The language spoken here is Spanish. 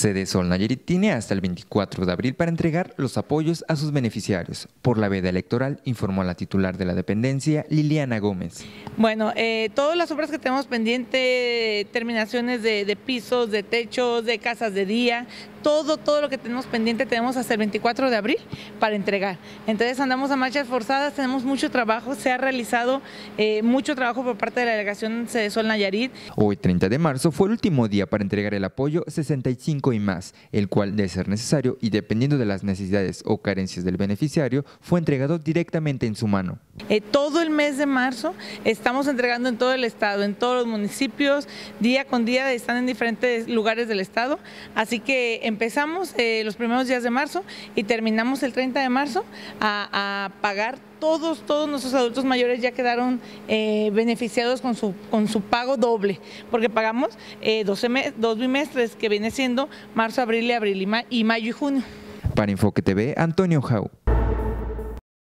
Sede Sol Nayarit tiene hasta el 24 de abril para entregar los apoyos a sus beneficiarios. Por la veda electoral, informó la titular de la dependencia, Liliana Gómez. Bueno, todas las obras que tenemos pendiente, terminaciones de pisos, de techos, de casas de día, todo lo que tenemos pendiente tenemos hasta el 24 de abril para entregar. Entonces andamos a marchas forzadas, tenemos mucho trabajo, se ha realizado mucho trabajo por parte de la delegación Sede Sol Nayarit. Hoy, 30 de marzo, fue el último día para entregar el apoyo 65 y más, el cual, de ser necesario y dependiendo de las necesidades o carencias del beneficiario, fue entregado directamente en su mano. Todo el mes de marzo estamos entregando en todo el estado, en todos los municipios, día con día, están en diferentes lugares del estado, así que empezamos los primeros días de marzo y terminamos el 30 de marzo a pagar. Todos nuestros adultos mayores ya quedaron beneficiados con su pago doble, porque pagamos dos bimestres, que viene siendo marzo, abril y mayo y junio. Para Enfoque TV, Antonio Jau.